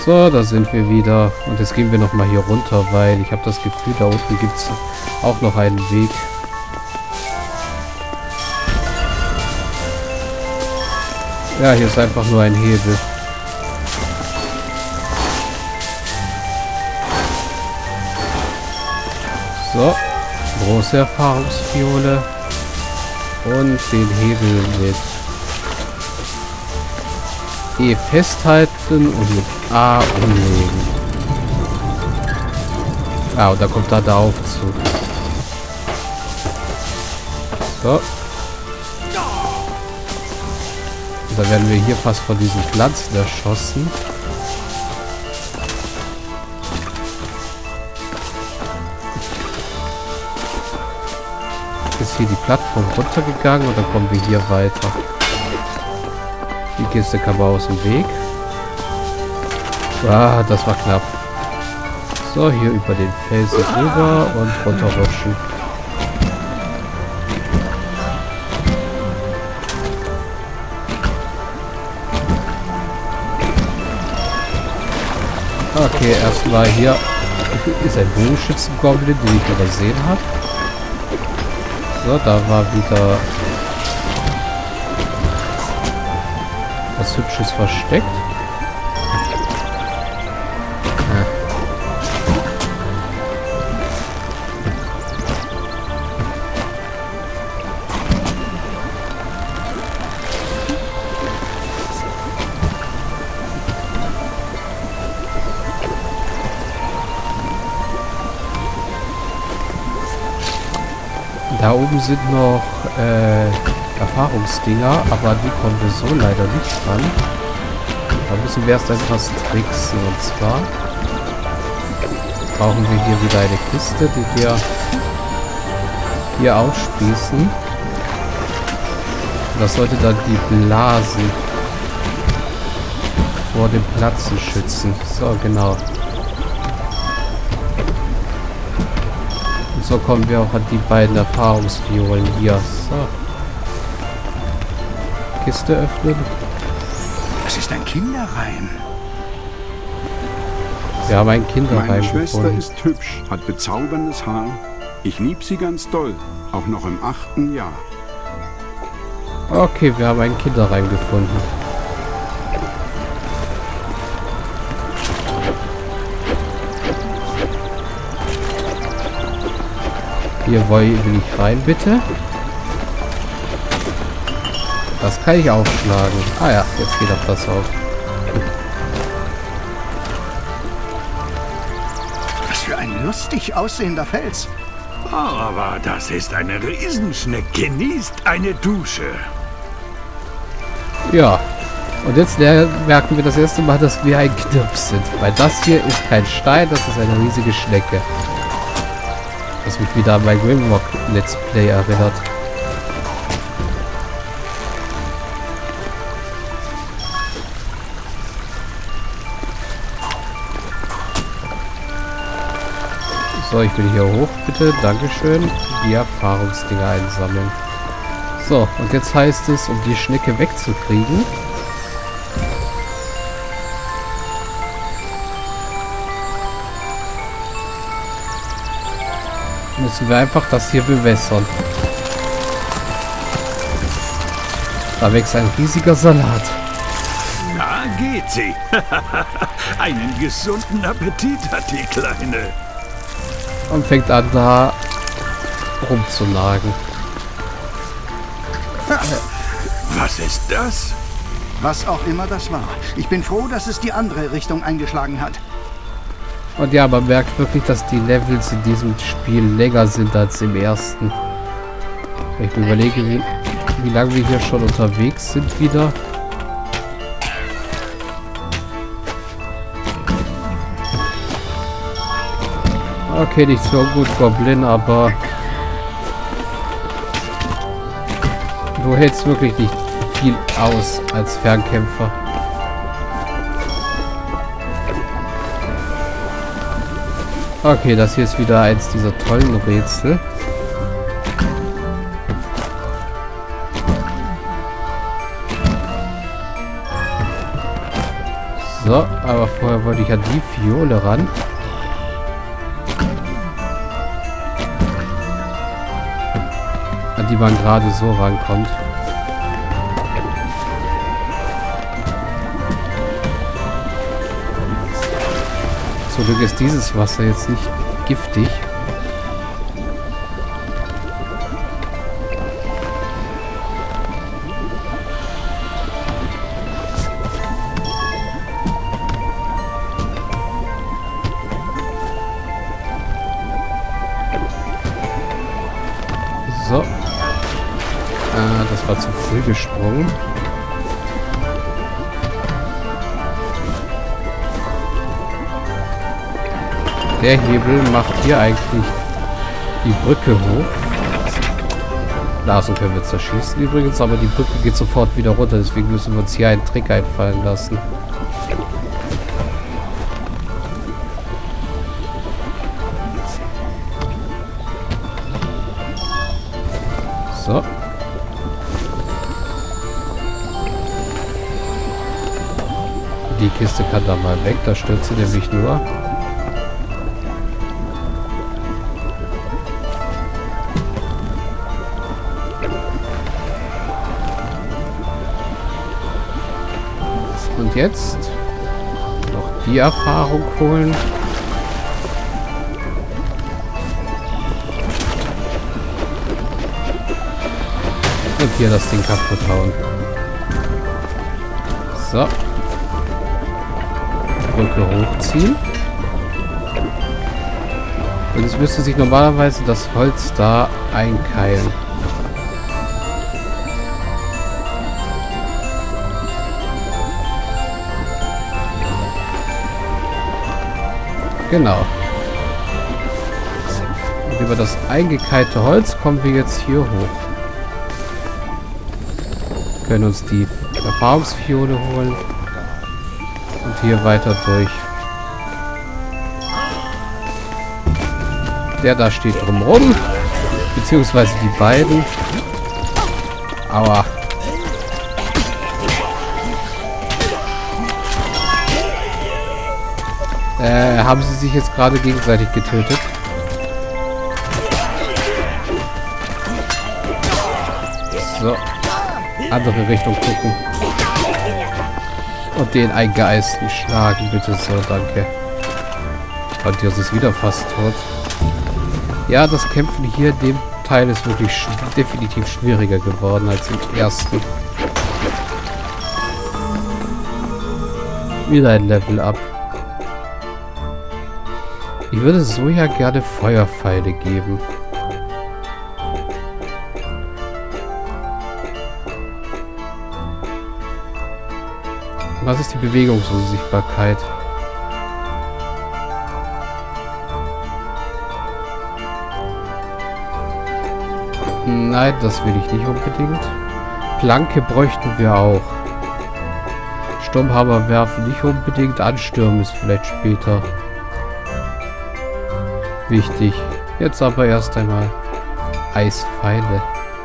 So, da sind wir wieder. Und jetzt gehen wir nochmal hier runter, weil ich habe das Gefühl, da unten gibt es auch noch einen Weg. Ja, hier ist einfach nur ein Hebel. So, große Erfahrungsfiole. Und den Hebel mit E festhalten und mit A umlegen. Ah, und da kommt da der Aufzug. So. Und da werden wir hier fast von diesen Pflanzen erschossen. Ist hier die Plattform runtergegangen und dann kommen wir hier weiter. Die Kiste kam aus dem Weg. Ah, das war knapp. So, hier über den Felsen rüber und runterrutschen. Okay, erstmal hier ist ein Bogenschützen-Goblin, den ich übersehen habe. So, da war wieder was Hübsches versteckt. Da oben sind noch Erfahrungsdinger, aber die kommen wir so leider nicht ran. Da müssen wir erst etwas tricksen. Und zwar brauchen wir hier wieder eine Kiste, die wir hier aufspießen. Und das sollte dann die Blasen vor dem Platzen schützen. So, genau. Und so kommen wir auch an die beiden Erfahrungsfiolen hier. So. Kiste öffnen. Das ist ein Kinderreim. Wir haben einen Kinderreim Meine Schwester gefunden. ist hübsch, hat bezauberndes Haar. Ich lieb sie ganz doll, auch noch im 8. Jahr. Okay, wir haben einen Kinderreim gefunden. Hier will ich rein, bitte. Das kann ich aufschlagen. Ah ja, jetzt geht auch das auf. Was für ein lustig aussehender Fels. Aber das ist eine Riesenschnecke. Genießt eine Dusche. Ja. Und jetzt merken wir das erste Mal, dass wir ein Knirps sind. Weil das hier ist kein Stein, das ist eine riesige Schnecke. Was mich wieder an mein Grimrock Let's Play erinnert. So, ich will hier hoch, bitte. Dankeschön. Die Erfahrungsdinger einsammeln. So, und jetzt heißt es, um die Schnecke wegzukriegen, müssen wir einfach das hier bewässern. Da wächst ein riesiger Salat. Da geht sie. Einen gesunden Appetit hat die Kleine. Und fängt an, da rumzunagen. Was ist das? Was auch immer das war. Ich bin froh, dass es die andere Richtung eingeschlagen hat. Und ja, man merkt wirklich, dass die Levels in diesem Spiel länger sind als im ersten. Wenn ich mir überlege, wie lange wir hier schon unterwegs sind wieder. Okay, nicht so gut, Goblin, aber du hältst wirklich nicht viel aus als Fernkämpfer. Okay, das hier ist wieder eins dieser tollen Rätsel. So, aber vorher wollte ich an die Fiole ran. An die man gerade so rankommt. Zum Glück ist dieses Wasser jetzt nicht giftig. So. Das war zu früh gesprungen. Der Hebel macht hier eigentlich die Brücke hoch. Blasen können wir zerschießen übrigens, aber die Brücke geht sofort wieder runter. Deswegen müssen wir uns hier einen Trick einfallen lassen. So. Die Kiste kann da mal weg, da stürzt sie nämlich nur. Und jetzt noch die Erfahrung holen. Und hier das Ding kaputt hauen. So. Brücke hochziehen. Und es müsste sich normalerweise das Holz da einkeilen. Genau. Und über das eingekeilte Holz kommen wir jetzt hier hoch. Können uns die Erfahrungsfiole holen. Und hier weiter durch. Der da steht drumrum. Beziehungsweise die beiden. Aua. Haben sie sich jetzt gerade gegenseitig getötet? So. Andere Richtung gucken. Und den Eingeeisten schlagen, bitte so, danke. Und jetzt ist wieder fast tot. Ja, das Kämpfen hier in dem Teil ist wirklich definitiv schwieriger geworden als im ersten. Wieder ein Level up. Ich würde so ja gerne Feuerpfeile geben. Was ist die Bewegungsunsichtbarkeit? Nein, das will ich nicht unbedingt. Planke bräuchten wir auch. Sturmhammer werfen nicht unbedingt. Anstürmen ist vielleicht später wichtig. Jetzt aber erst einmal Eispfeile.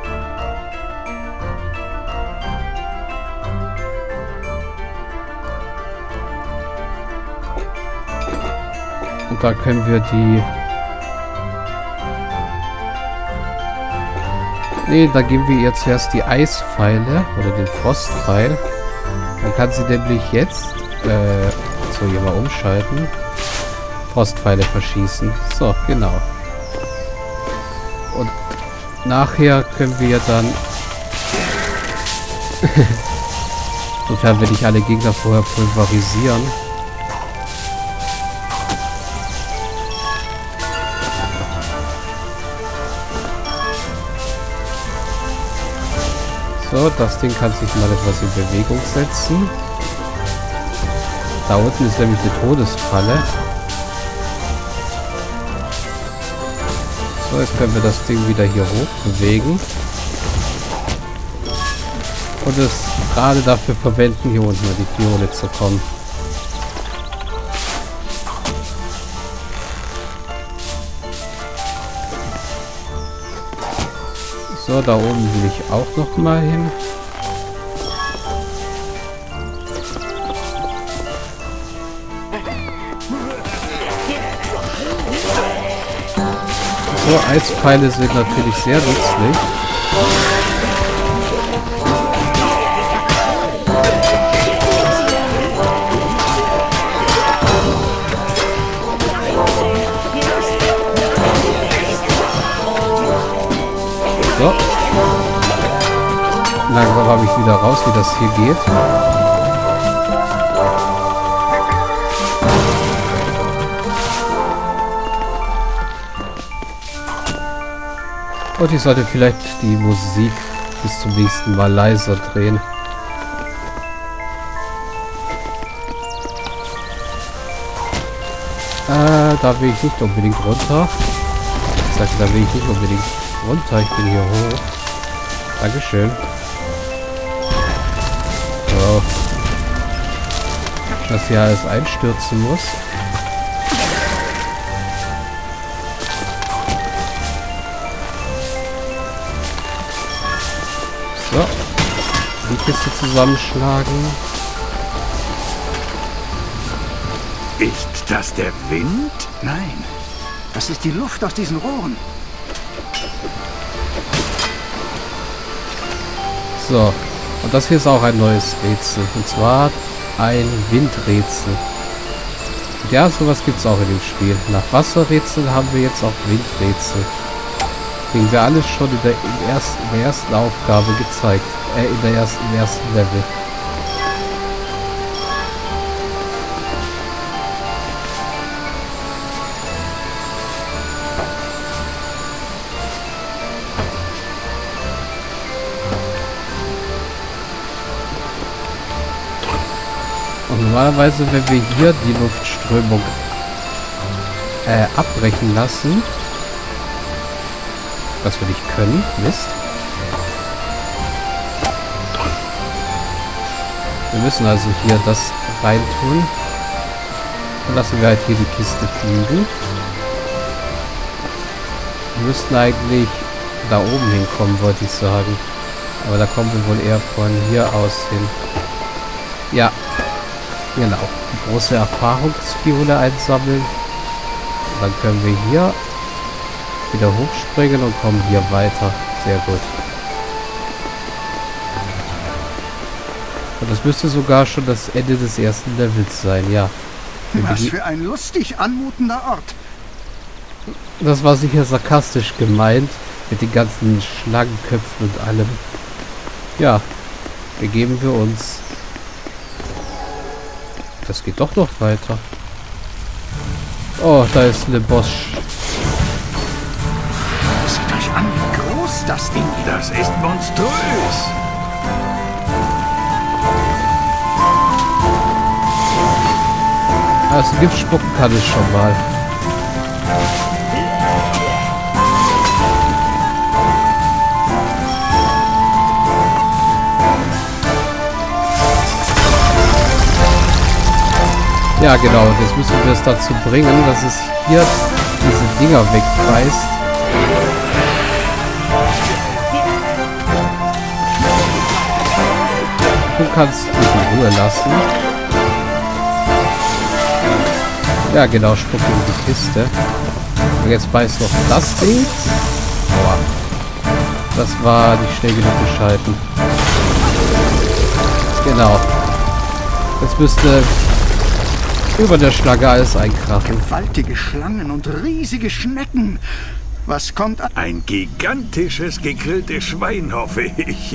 Und da können wir die... Ne, da geben wir ihr zuerst die Eispfeile oder den Frostpfeil. Dann kann sie nämlich jetzt so hier mal umschalten. Frostpfeile verschießen. So, genau. Und nachher können wir dann sofern wir nicht alle Gegner vorher pulverisieren. So, das Ding kann sich mal etwas in Bewegung setzen. Da unten ist nämlich eine Todesfalle. So, jetzt können wir das Ding wieder hier hoch bewegen. Und es gerade dafür verwenden, hier unten an die Fiole zu kommen. So, da oben will ich auch noch mal hin. So, Eispfeile sind natürlich sehr nützlich. So. Langsam habe ich wieder raus, wie das hier geht. Und ich sollte vielleicht die Musik bis zum nächsten Mal leiser drehen. Da will ich nicht unbedingt runter. Ich sagte, da will ich nicht unbedingt runter. Ich bin hier hoch. Dankeschön. So. Dass hier alles einstürzen muss. So. Die Kiste zusammenschlagen. Ist das der Wind? Nein, das ist die Luft aus diesen Rohren. So. Und das hier ist auch ein neues Rätsel. Und zwar ein Windrätsel. Ja, sowas gibt es auch in dem Spiel. Nach Wasserrätseln haben wir jetzt auch Windrätsel. Kriegen wir alles schon in der ersten Aufgabe gezeigt. Im ersten Level. Und normalerweise, wenn wir hier die Luftströmung abbrechen lassen, was wir nicht können, Mist. Wir müssen also hier das reintun. Dann lassen wir halt hier die Kiste fliegen. Wir müssten eigentlich da oben hinkommen, wollte ich sagen. Aber da kommen wir wohl eher von hier aus hin. Ja, genau. Die große Erfahrungsfiole einsammeln. Und dann können wir hier wieder hochspringen und kommen hier weiter. Sehr gut. Und das müsste sogar schon das Ende des ersten Levels sein, ja. Was für ein lustig anmutender Ort. Das war sicher sarkastisch gemeint, mit den ganzen Schlangenköpfen und allem. Ja, begeben wir uns. Das geht doch noch weiter. Oh, da ist eine Boss. Seht euch an, wie groß das Ding ist. Das ist monströs. Also Gift spucken kann es schon mal. Ja genau, jetzt müssen wir es dazu bringen, dass es hier diese Dinger wegbeißt. Du kannst mich in Ruhe lassen. Ja genau, spuck in die Kiste. Und jetzt beißt noch das Ding. Aua. Das war nicht schnell genug geschalten. Genau. Jetzt müsste über der Schlange alles einkrachen. Gewaltige Schlangen und riesige Schnecken. Was kommt an? Ein gigantisches gegrilltes Schwein, hoffe ich.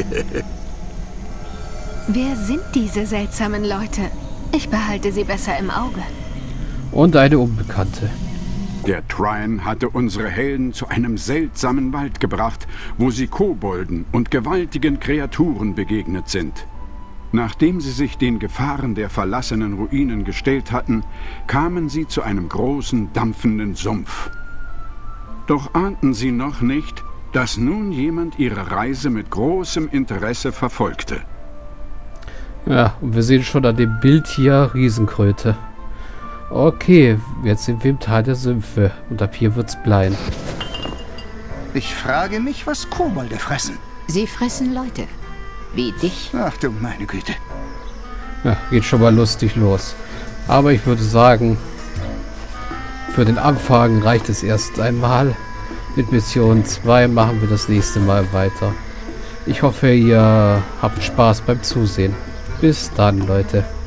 Wer sind diese seltsamen Leute? Ich behalte sie besser im Auge. Und eine Unbekannte. Der Trine hatte unsere Helden zu einem seltsamen Wald gebracht, wo sie Kobolden und gewaltigen Kreaturen begegnet sind. Nachdem sie sich den Gefahren der verlassenen Ruinen gestellt hatten, kamen sie zu einem großen, dampfenden Sumpf. Doch ahnten sie noch nicht, dass nun jemand ihre Reise mit großem Interesse verfolgte. Ja, und wir sehen schon an dem Bild hier Riesenkröte. Okay, jetzt sind wir im Tal der Sümpfe und ab hier wird's blind. Ich frage mich, was Kobolde fressen. Sie fressen Leute. Wie dich. Ach du meine Güte. Ja, geht schon mal lustig los. Aber ich würde sagen, für den Anfang reicht es erst einmal. Mit Mission 2 machen wir das nächste Mal weiter. Ich hoffe, ihr habt Spaß beim Zusehen. Bis dann, Leute.